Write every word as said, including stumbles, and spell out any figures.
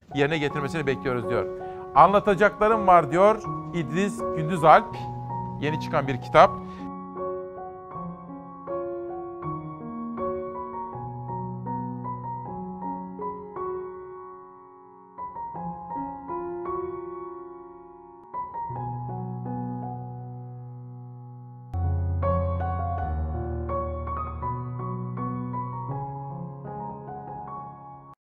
yerine getirmesini bekliyoruz diyor. Anlatacaklarım var diyor İdris Gündüzalp. Yeni çıkan bir kitap.